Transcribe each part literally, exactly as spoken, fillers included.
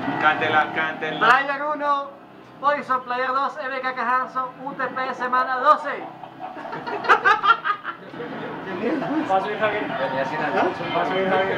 Cántela, cántela. Player uno, Poison, Player dos, M K K Hanzo, U T P semana doce. Paso y Javier. Paso y Javier.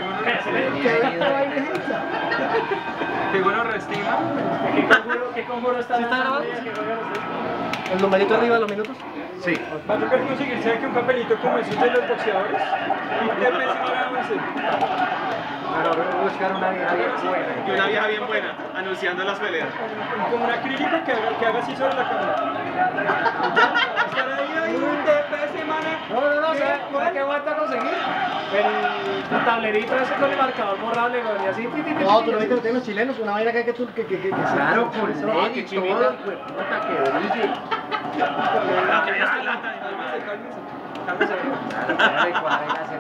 Qué bueno restima. ¿Qué conjuro, qué conjuro está grabando? ¿El ¿El numerito arriba de los minutos? Sí. Va a tocar conseguirse aquí un papelito como esos de los boxeadores. U T P semana once. Pero voy a buscar una vieja bien buena. Y una vieja bien buena, anunciando las peleas. Como un acrílico que haga, que haga así sobre la cámara. Estar ahí, ahí, U T P semana. No, no, no, ¿sabes qué aguanta conseguir? El tablerito ese con el marcador borrable, güey, y así. No, tú no viste lo tienen los chilenos, una vaina que tú, que, que, que, que claro, con eso, ley, que todo, chimita. puta, que brille. Ah, que ya estoy lata. Cálmese, cálmese.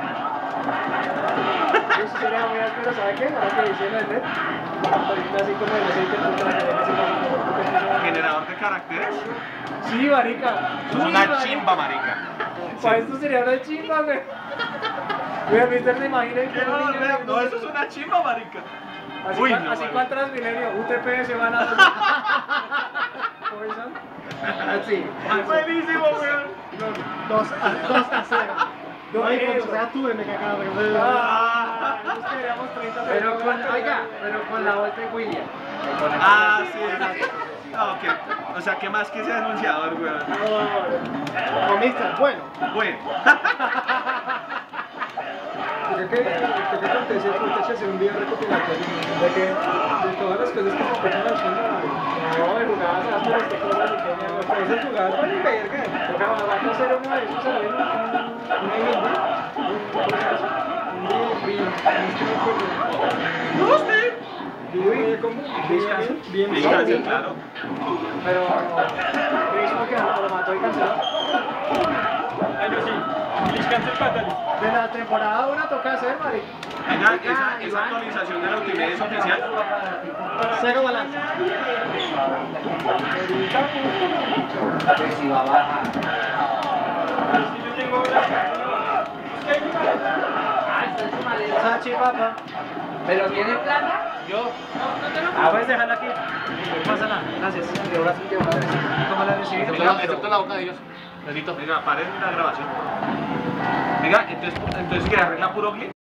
Eso sería muy áspero, ¿sabes qué? Ahora que hicieron el net, ahorita así como el aceite puta la Generador de caracteres. Sí, marica. Es una chimba, marica. Para esto sería una chimba, güey. Mira, mister, ¿se imaginan que No, no, no, eso es una chimba, marica. Así, Uy, cua- no, así marica. cual Transmilenio, U T P semana Poison. Sí. Buenísimo, weón. dos a cero. No, y cuando sea tú, M K K, porque ah, nos queríamos treinta. Pero con, oiga, pero con la voz de William. Ah, sí, sí. No, ok. O sea, ¿qué más que ese anunciador, weón? No, mister, bueno. Bueno. Creo que creo que acontece, acontece hacer un video recopilatorio de que de todas las cosas que se escuchan al fondo. No, de jugadas ásperas, de cosas pequeñas, güey. Pero esas jugadas valen verga. Toca, vamos a hacer uno de esos a ver, ¿No usted? Bien, como bien, bien, Descansen, claro. pero no, mismo que lo mató y canceló. Ay, no, sí. Glitch cancel fatal. De la temporada uno toca hacer, marica. Venga, esa, esa actualización de la Ultimate es oficial. Cero balance. Si va a bajar. Si yo tengo ahora. Ah, está en su maleta. Sachi, papá. ¿Pero tiene plata? Yo. Ah, puedes dejarla aquí. No pasa nada. Gracias. ¿Cómo la recibí? Venga, excepto la boca de ellos. Necesito. Venga, paren la grabación. Venga, entonces, entonces que arregla puro clip.